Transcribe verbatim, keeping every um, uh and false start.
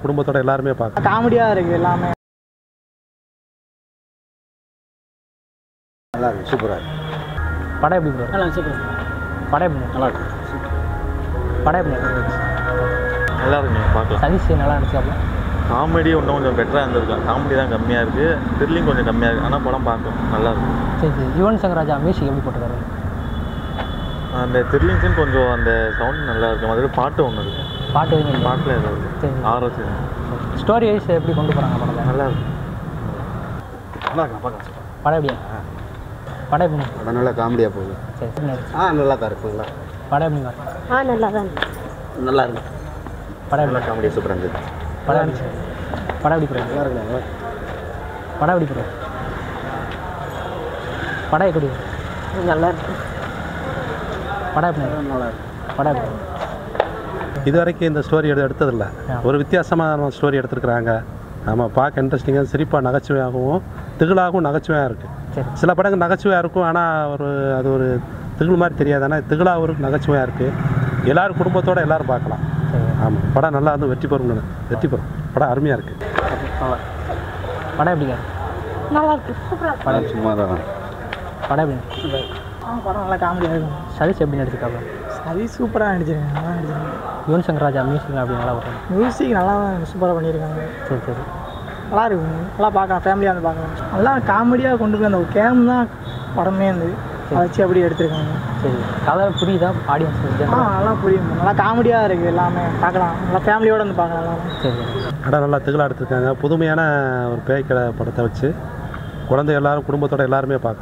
குடும்பத்தோட எல்லாருமே பார்க்கலாம். காமெடியாக இருக்குது எல்லாமே. நல்லா இருக்கு, சூப்பராக இருக்கு. படம் எப்படி ப்ரோ? நல்லா சூப்பர். படம் எப்படி? நல்லா இருக்கு. படம் எப்படி? நல்லா இருக்குங்க, பார்க்கலாம். சதீஷ் நல்லா இருந்துச்சு. காமெடி இன்னும் கொஞ்சம் பெட்டராக இருந்திருக்கும். காமெடி தான் கம்மியாக இருக்குது, த்ரில்லிங் கொஞ்சம் கம்மியாக இருக்குது. ஆனால் படம் பார்க்கும் நல்லா இருக்கும். சரி சரி. யுவன் சங்கர் ராஜா மியூசிக் எப்படி போட்டுருக்காரு? அந்த த்ரில்லிங் சீன் கொஞ்சம் அந்த சவுண்ட் நல்லா இருக்கும். அதில் பாட்டு ஒன்று இருக்கும். பாட்டு எதுவும் பாட்டில் ஏதாவது சரி. ஆரோக்கியம் ஸ்டோரி வைஸ் எப்படி கொண்டு போகிறாங்க படம்? நல்லா இருக்கும். நல்லா இருக்கு, பார்க்கலாம். படம் எப்படியா? படம் எப்படி? படம் நல்லா காமெடியாக போகுது. சரி. ஆ நல்லா தான் இருக்குங்களா? படம் எப்படி? ஆ நல்லா தான் நல்லா இருக்கு. படம் எப்படி? காமெடியாக சூப்பராக இருந்தது. படம் எப்படி? படம் எப்படி போகிறோம்? நல்லா இருக்குங்க. படம் எப்படி போகிறோம்? படம் எப்படி? நல்லா இருக்கு. படம் எப்படி? நல்லா இருக்கு. படம் எப்படி? இது வரைக்கும் இந்த ஸ்டோரி எடு எடுத்ததில்லை. ஒரு வித்தியாசமான ஸ்டோரி எடுத்துருக்குறாங்க. ஆமாம், பார்க்க இன்ட்ரெஸ்டிங்காக சிரிப்பாக நகைச்சுவையாகவும் திகிலாகவும் நகைச்சுவையாக இருக்குது. சில படங்கள் நகைச்சுவையாக இருக்கும், ஆனால் ஒரு அது ஒரு திகில் மாதிரி தெரியாது. ஆனால் திகிலாகவும் இருக்கும், நகைச்சுவையாக இருக்குது. எல்லோரும் குடும்பத்தோடு எல்லோரும் பார்க்கலாம். ஆமாம், படம் நல்லா வந்து வெற்றி பெறும். வெற்றி பெறும். படம் அருமையாக இருக்குது. படம் எப்படிங்க? நல்லா இருக்கு, சூப்பராக. படம் சும்மா தான். படம் எப்படி? ஆ படம் நல்லா காமெடியாக இருக்கும். சதீஷ் எப்படி நடிச்சிருக்காங்க? சதீஷ் சூப்பராக நடிச்சிருக்காங்க, நல்லா நடிச்சிருக்காங்க. யுவன் சங்கர் ராஜா மியூசிக் அப்படி நல்லா வரும். மியூசிக் நல்லா தான் சூப்பராக பண்ணியிருக்காங்க. சரி சரி. நல்லா இருக்கும், நல்லா பார்க்கலாம், ஃபேமிலியாக வந்து பார்க்கலாம். நல்லா காமெடியாக கொண்டு போய் அந்த கேம் தான் படமே இருந்து அதை வச்சு அப்படி எடுத்துருக்காங்க. சரி, கதை புரியுதா ஆடியன்ஸ்? ஆ நல்லா புரியும், நல்லா காமெடியாக இருக்குது எல்லாமே, பார்க்கலாம், நல்லா ஃபேமிலியோடு வந்து பார்க்கலாம் எல்லாமே. சரி. படம் நல்லா திகிலாக எடுத்துருக்காங்க. புதுமையான ஒரு பேய் கதை படத்தை வச்சு குழந்தை எல்லாரும் குடும்பத்தோடு எல்லாருமே பார்க்கலாம்.